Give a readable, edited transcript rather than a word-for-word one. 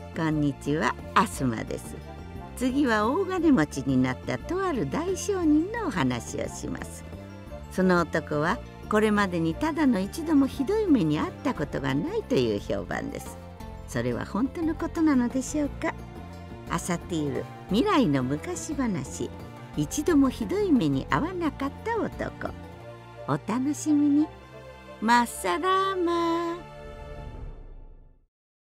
こんにちは、アスマです。次は大金持ちになったとある大商人のお話をします。その男はこれまでにただの一度もひどい目に遭ったことがないという評判です。それは本当のことなのでしょうか。アサティール、未来の昔話、一度もひどい目に遭わなかった男。お楽しみに。マッサラーマ。